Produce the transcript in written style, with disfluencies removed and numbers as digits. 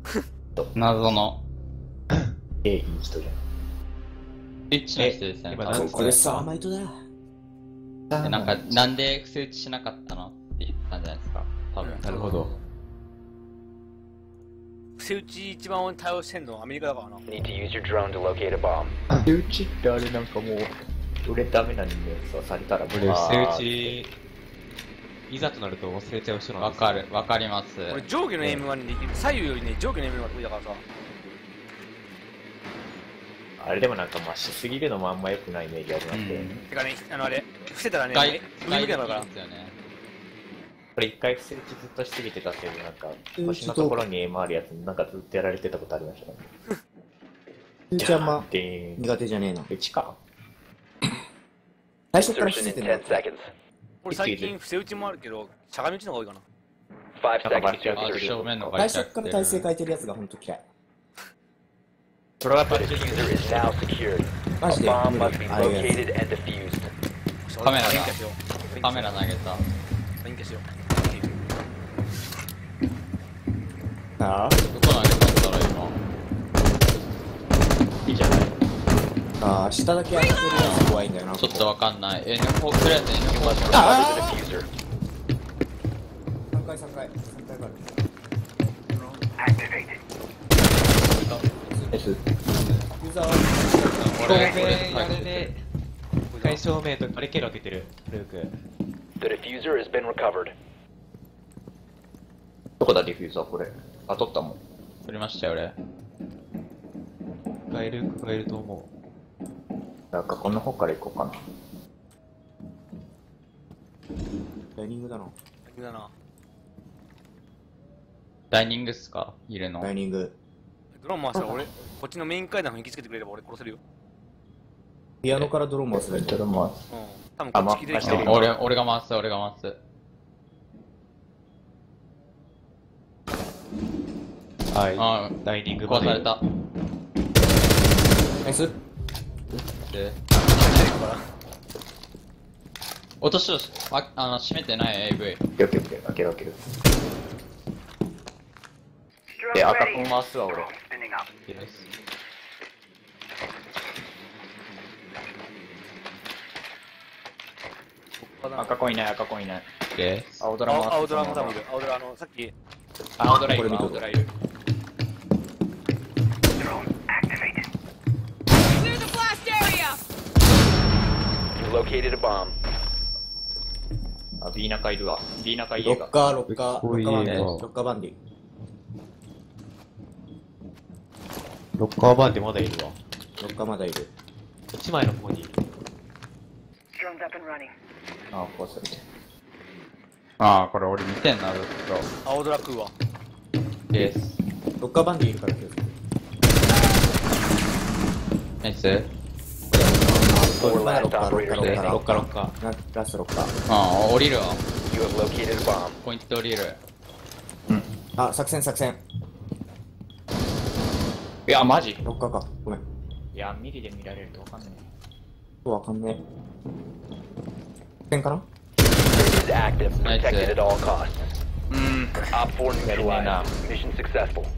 謎の。 いい人じゃん。 スイッチの人ですね。 今これサーマイトだ。 なんか、なんで伏せ打ちしなかったのって言ったんじゃないですか。多分。 なるほど。 伏せ打ち一番対応してんのアメリカだからな。 Need to use your drone to locate a bomb. うちってあれなんかもう、俺ダメな人間さ、されたらもう。 俺、伏せ打ち、いざとなると忘れちゃう人なんですよ。 わかります。 俺上下の M1 にできる。左右よりね、上下の M1 が得意だからさ。 あれでもなんかまあしすぎるのもあんま良くないイメージありますけどね。 てかね、あれ、伏せたらね、 外、 上向きだから。 ですよね。 これ一回伏せ打ちずっとしすぎてたせいでなんか、腰のところに M あるやつなんかずっとやられてたことありましたね。 うちあんまで苦手じゃねえな。 うちか最初から伏 Insertion せ in てんだ。 10 seconds. 俺最近伏せ打ちもあるけど、しゃがみ打ちの方が多いかな。 5 なんかバ seconds レちゃ to うあ、 insertion. 正面の最初から体勢変えてるやつがほんと嫌い。 それはやっぱ The り diffuser is now secured. マ A ジで bomb 無 must 理 be ああいうや located and defused. カメラだ電気しよう。 カメラ投げた。 電気しよう。 つ。あどこ投げたんだろう、 いいじゃない。 あー、下だけ当たってるやつ怖いんだよな。 今。ちょっとわかんない。N4、とりあえず N4 Must あ recover the diffuser. 3回3回。3回がある。 S。 ユーザーは正面、あれで、一回正面とバリケード開けてる、ルーク。 The diffuser has been recovered. どこだディフューザーこれ。あ、取ったもん。 取りましたよ、俺。 ルークがいると思なんかこの方から行こうかな。 ダイニングだな。 だな。 ダイニングっすかいるの。 ダイニング。 ドローン回したら俺、こっちのメイン階段に行きつけてくれれば俺殺せるよ。 ピアノからドローン回すね。 ちょっとまうん。多分こっち来てきてるあまよ。 俺が回す、俺が回す。 う。はい。 あダイニングまで壊された。 ナイス。 で、落としとし、閉めてない AV。 オッケーオッケーオッケー。開ける開ける。で、赤コン回すわ俺。 です。赤コンいない、赤コンいない。で、 青ドラ回す。 青ドラも多分いる。青ドラ、さっき、 青ドラいる、 これ見とく青ドラいる。 Clear the blast area! You located a bomb. あ、B 中いるわ。B 中いるが。 ロッカー、ロッカー、 こういうロッカーバンディ。 ねロッカーバンディ。 ロッカーバーでまだいるわ。 ロッカーまだいる。 1枚の方にいる。 あ、こうする。 ああ、これ俺見てんな、ずっ青ドラ食うわ。 と。です。 ロッカーバンディいるから気をつけて。 ナイス。 まだロッカー、ロッカー、ロッカー、 ロッカー、ロッカー。 ラストロッカー。 ああ、降りるわ。 You have located a bomb. ポイント降りる。 あ、作戦作戦。 いや、マジロッカーか。ごめん。 いや、ミリで見られるとわかんない。 わかんねえ。作戦かな Is active. Nice. Protected at all costs. うん。 Op 4 やりねえな。 neutralized. Mission successful.